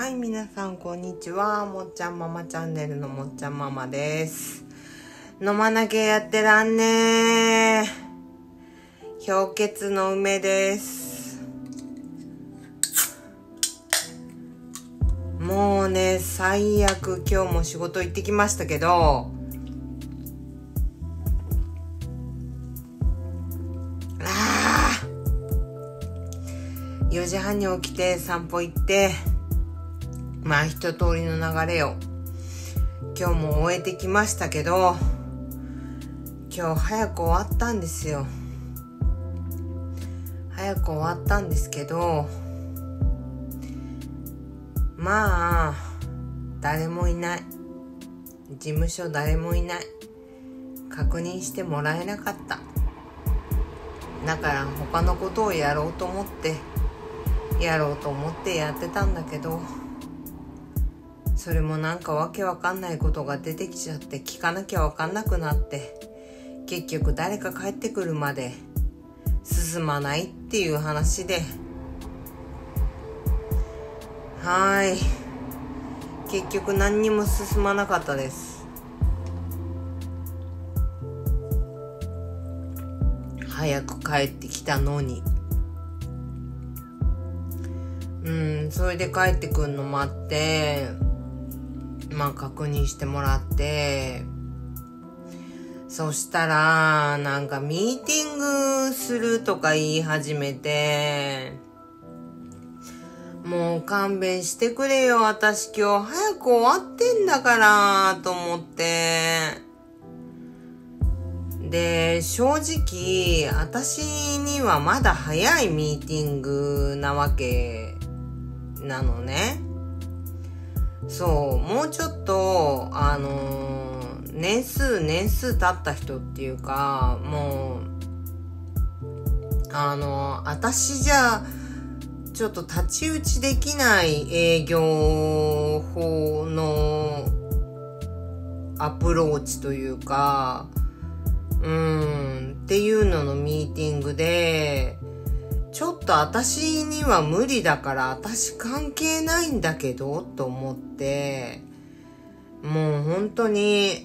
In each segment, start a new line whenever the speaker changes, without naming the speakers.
はい、皆さんこんにちは。もっちゃんママチャンネルのもっちゃんママです。飲まなきゃやってらんねー。氷結の梅です。もうね、最悪。今日も仕事行ってきましたけど、4時半に起きて散歩行って、まあ一通りの流れを今日も終えてきましたけど、今日早く終わったんですよ。早く終わったんですけど、まあ誰もいない。事務所誰もいない。確認してもらえなかった。だから他のことをやろうと思ってやってたんだけど、それもなんかわけわかんないことが出てきちゃって、聞かなきゃわかんなくなって、結局誰か帰ってくるまで進まないっていう話で、結局何にも進まなかったです。早く帰ってきたのに。それで帰ってくんの待って、まあ確認してもらって、そしたらなんかミーティングするとか言い始めて、もう勘弁してくれよ、私今日早く終わってんだからと思って。で、正直私にはまだ早いミーティングなわけなのね。そう、もうちょっと年数経った人っていうか、もう私じゃちょっと太刀打ちできない営業法のアプローチというか、っていうののミーティングで、ちょっと私には無理だから、私関係ないんだけどと思って、もう本当に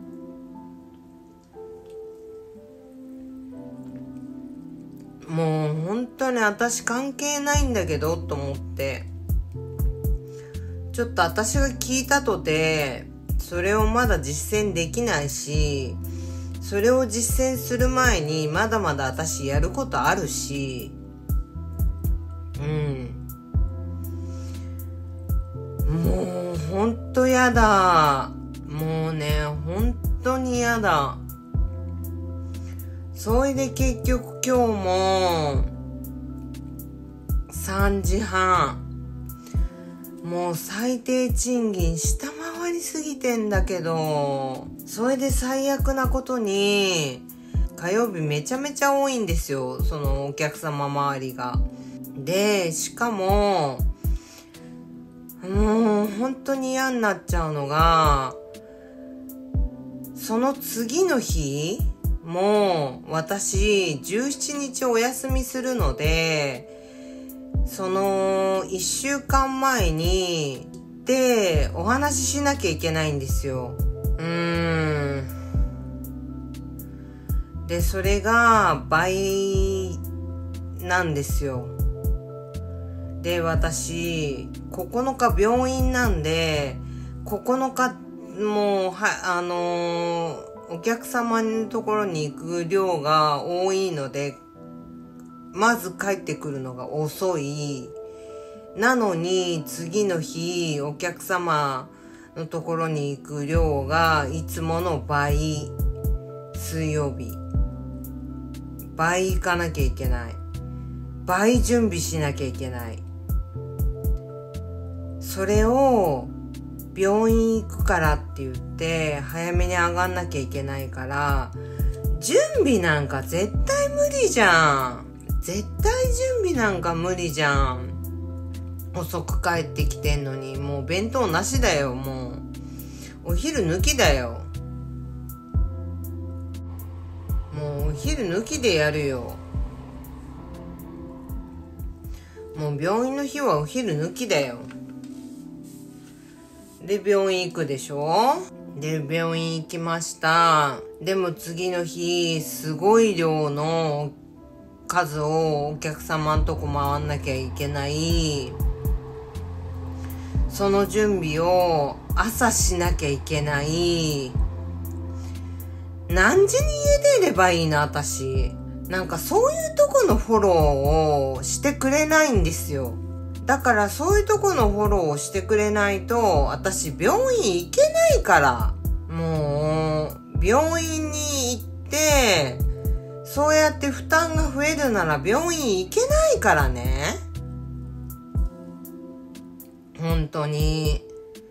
私関係ないんだけどと思って、ちょっと私が聞いたとてそれをまだ実践できないし、それを実践する前にまだまだ私やることあるし、もうほんとやだ。もうね、本当にやだ。それで結局今日も3時半、もう最低賃金下回りすぎてんだけど、それで最悪なことに火曜日めちゃめちゃ多いんですよ、そのお客様周りが。で、しかももう本当に嫌になっちゃうのが、その次の日もう私17日お休みするので、その1週間前にでお話ししなきゃいけないんですよ。で、それが倍なんですよ。で、私9日病院なんで、9日もうお客様のところに行く量が多いので、まず帰ってくるのが遅い。なのに次の日お客様のところに行く量がいつもの倍。水曜日倍行かなきゃいけない。倍準備しなきゃいけない。それを病院行くからって言って早めに上がんなきゃいけないから、準備なんか絶対無理じゃん。絶対準備なんか無理じゃん。遅く帰ってきてんのに、もう弁当なしだよ。もうお昼抜きだよ。もうお昼抜きでやるよ。もう病院の日はお昼抜きだよ。 で、病院行くでしょ。で、病院行きました。でも次の日、すごい量の数をお客様んとこ回んなきゃいけない。その準備を朝しなきゃいけない。何時に家出ればいいの、私。なんかそういうとこのフォローをしてくれないんですよ。だからそういうとこのフォローをしてくれないと、私病院行けないから。もう、病院に行って、そうやって負担が増えるなら病院行けないからね。本当に。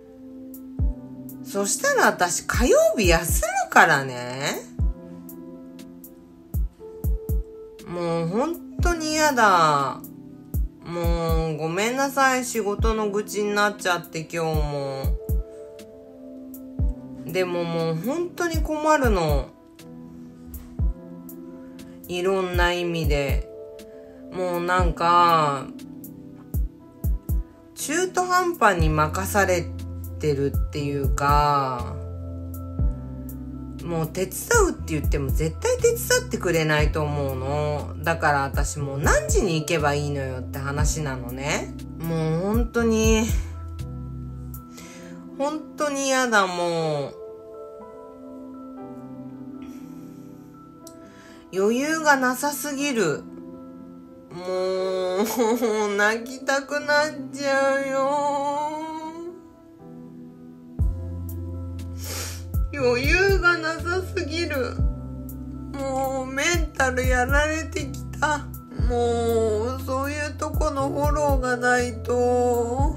そしたら私火曜日休むからね。もう本当に嫌だ。もうごめんなさい、仕事の愚痴になっちゃって今日も。でももう本当に困るの。いろんな意味で。もうなんか中途半端に任されてるっていうか、もう手伝うって言っても絶対手伝ってくれないと思うの。だから私もう何時に行けばいいのよって話なのね。もう本当に嫌だ。もう余裕がなさすぎる。もう泣きたくなっちゃうよ。余裕がなさすぎる。もうメンタルやられてきた。もうそういうとこのフォローがないと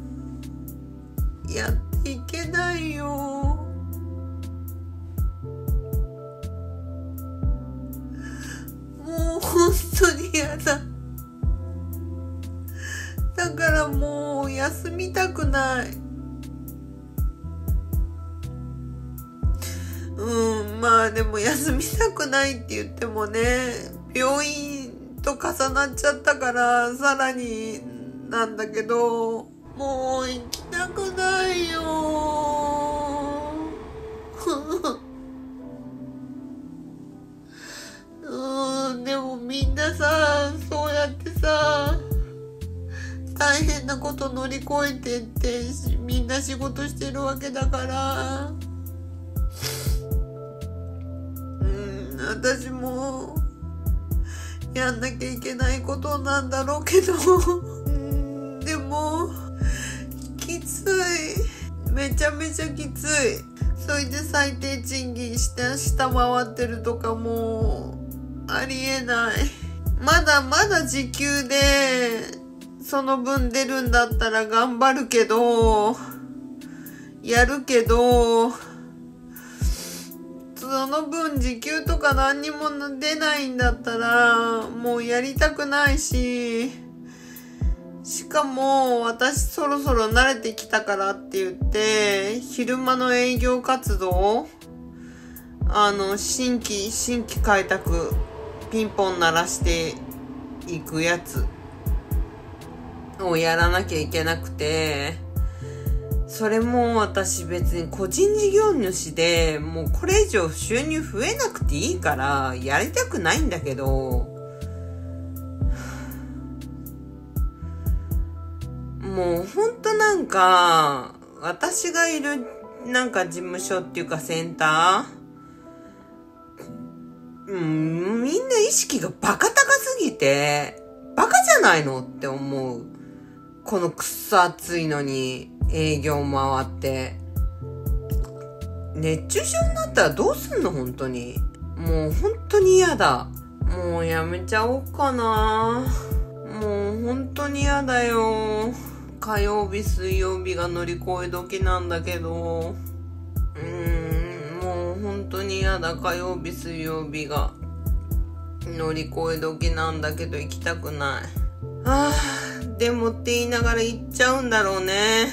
やっていけないよ。もう本当に嫌だ。だからもう休みたくない。まあでも休みたくないって言ってもね、病院と重なっちゃったからさらになんだけど、もう行きたくないよ。でもみんなさ、そうやってさ、大変なこと乗り越えてってみんな仕事してるわけだから、私もやんなきゃいけないことなんだろうけどでもきつい。めちゃめちゃきつい。それで最低賃金下回ってるとかもありえない。まだまだ時給でその分出るんだったら頑張るけど、やるけど、その分時給とか何にも出ないんだったらもうやりたくないし、しかも私そろそろ慣れてきたからって言って昼間の営業活動、新規開拓ピンポン鳴らしていくやつをやらなきゃいけなくて、それも私別に個人事業主でもうこれ以上収入増えなくていいからやりたくないんだけど、もうほんとなんか私がいるなんか事務所っていうかセンター、みんな意識がバカ高すぎてバカじゃないのって思う。このくっそ暑いのに営業回って熱中症になったらどうすんの。本当にもう本当に嫌だ。もうやめちゃおうかな。もう本当に嫌だよ。火曜日水曜日が乗り越え時なんだけど、もう本当に嫌だ。火曜日水曜日が乗り越え時なんだけど行きたくない。でもって言いながら行っちゃうんだろうね。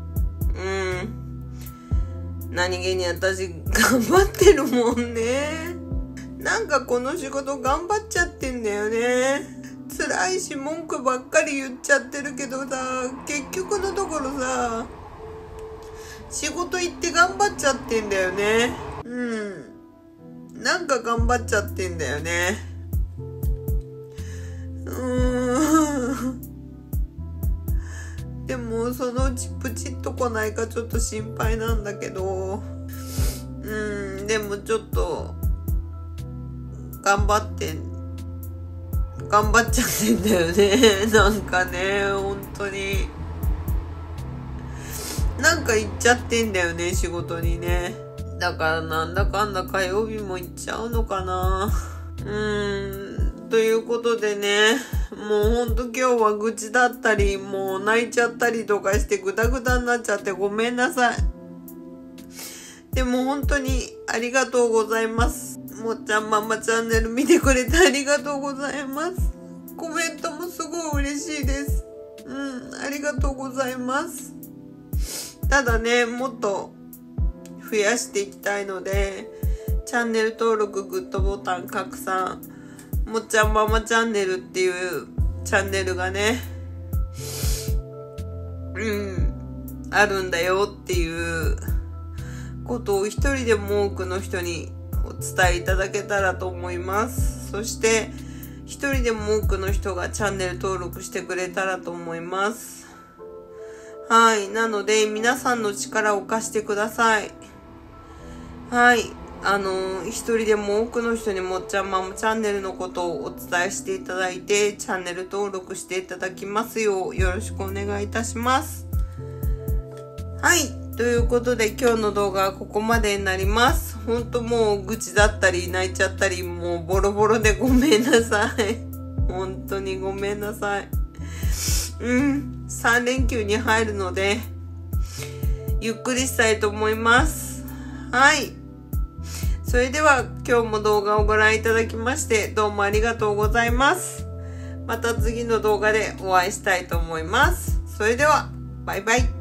何気に私頑張ってるもんね。なんかこの仕事頑張っちゃってんだよね。辛いし文句ばっかり言っちゃってるけどさ、結局のところさ、 仕事行って頑張っちゃってんだよね。なんか頑張っちゃってんだよね。でもそのうちプチッと来ないかちょっと心配なんだけど、でもちょっと頑張っちゃってんだよね。なんかね、本当になんか行っちゃってんだよね、仕事にね。だからなんだかんだ火曜日も行っちゃうのかな。ということでね、もうほんと今日は愚痴だったり、もう泣いちゃったりとかしてグダグダになっちゃってごめんなさい。でも本当にありがとうございます。もっちゃんママチャンネル見てくれてありがとうございます。コメントもすごい嬉しいです。ありがとうございます。ただね、もっと増やしていきたいので、チャンネル登録、グッドボタン、拡散、もっちゃんママチャンネルっていうチャンネルがね、あるんだよっていうことを一人でも多くの人にお伝えいただけたらと思います。そして一人でも多くの人がチャンネル登録してくれたらと思います。はい。なので皆さんの力を貸してください。はい。一人でも多くの人にもっちゃんママチャンネルのことをお伝えしていただいて、チャンネル登録していただきますようよろしくお願いいたします。はい。ということで今日の動画はここまでになります。ほんともう愚痴だったり泣いちゃったりもうボロボロでごめんなさい。本当にごめんなさい。3連休に入るのでゆっくりしたいと思います。はい。それでは今日も動画をご覧いただきましてどうもありがとうございます。また次の動画でお会いしたいと思います。それではバイバイ。